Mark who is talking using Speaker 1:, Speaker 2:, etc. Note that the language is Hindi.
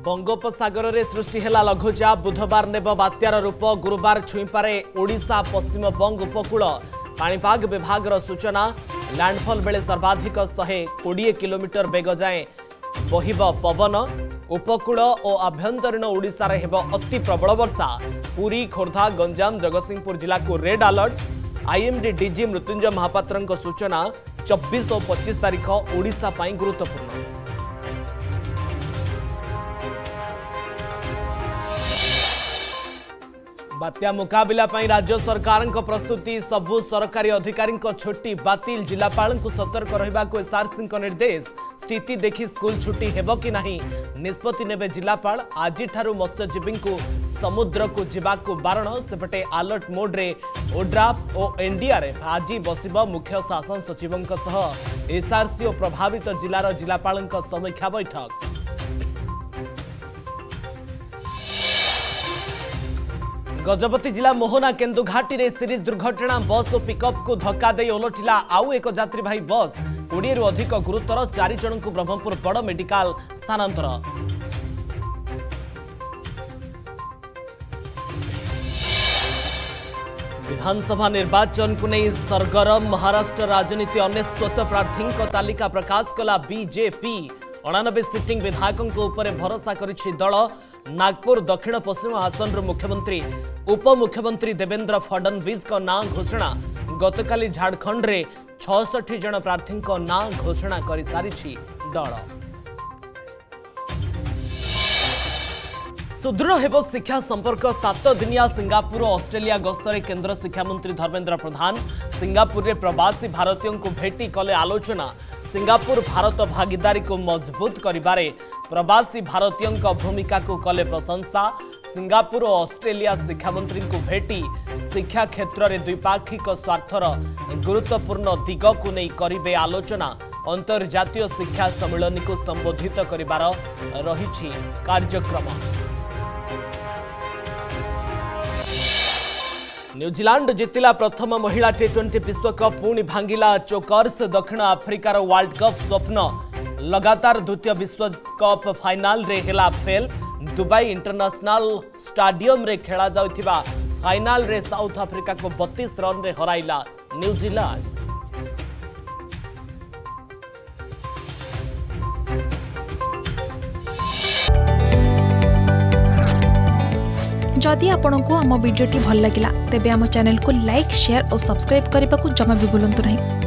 Speaker 1: बंगोपसागर में सृष्टि है लघुचाप बुधवार नेब बात्यार रूप गुरुवार छुईपारे ओडिशा पश्चिम बंग उपकूल पाणीपाग विभाग सूचना लैंडफॉल बेले सर्वाधिक 120 किलोमीटर बेग जाए बहिब पवन उपकूल और आभ्यंतरीण ओडिशा रे हेब अति प्रबल वर्षा पुरी खोर्धा गंजाम जगतसिंहपुर जिला को red alert IMD DG Mrutyunjay Mohapatra सूचना 24 और 25 तारीख ओडिशा पाई गुरुत्वपूर्ण। बात्या मुकाबला पाई राज्य सरकार प्रस्तुति सबु सरकारी अधिकारी छुट्टी बातिल जिलापाल को सतर्क रहा एसआरसी निर्देश स्थिति देखि स्कूल छुट्टी हेब कि नहीं निष्पत्ति नेबे जिलापाल आज मत्स्यजीवी को समुद्र को जीवाकू बारण सेपटे अलर्ट मोड रे ओड्राफ और एनडीआरएफ आज बसिब मुख्य शासन सचिवों एसआरसी और प्रभावित जिलार जिलापाल समीक्षा बैठक। गजपति जिला मोहना केन्दुघाटी रे सीरीज दुर्घटना बस और पिकअप को धक्का दे ओलटिला आउ एक यात्रीवाही बस 20 रु अधिक गुरुतर 4 जन को ब्रह्मपुर बड़ मेडिकल स्थानांतर। विधानसभा निर्वाचन को नहीं सरगरम महाराष्ट्र राजनीति 19 प्रार्थी तालिका प्रकाश कला बीजेपी 89 सिटिंग विधायकों ऊपर भरोसा करिछि दल। नागपुर दक्षिण पश्चिम आसन मुख्यमंत्री उपमुख्यमंत्री देवेंद्र फडणवीस का नाम घोषणा गतकाली झारखंड रे 66 जन प्रार्थी नाम घोषणा कर सारी दल। सुदृढ़ हेब शिक्षा संपर्क 7 दिनिया सिंगापुर और ऑस्ट्रेलिया गस्तरे केंद्र शिक्षा मंत्री धर्मेंद्र प्रधान सिंगापुर रे प्रवासी भारतीयों को भेटी कले आलोचना सिंगापुर भारत भागीदारी को मजबूत करिबारे प्रवासी भारतीयों भूमिका को कले प्रशंसा सिंगापुर और ऑस्ट्रेलिया शिक्षा मंत्री को भेटी शिक्षा क्षेत्र में द्विपाक्षिक स्वार्थर गुरुत्वपूर्ण दिग को नहीं करिबे आलोचना अंतर्जातीय शिक्षा सम्मेलन को संबोधित करिबार रहिछि कार्यक्रम। न्यूजीलैंड जितिला प्रथम महिला टी20 विश्वकप पुणी भांगिला चोकर्स दक्षिण आफ्रिकार वर्ल्ड कप स्वप्न लगातार द्वितीय विश्वकप फाइनाल रे हेला फेल दुबई इंटरनेशनल स्टेडियम रे खेला जाउथिबा फाइनाल रे साउथ अफ्रीका को 32 रन रे हराइला न्यूजीलैंड।
Speaker 2: जदि आपंक आम भिडी भल लगा तेब आम चैनल को लाइक शेयर और सब्सक्राइब करने को जमा भी भूलु नहीं।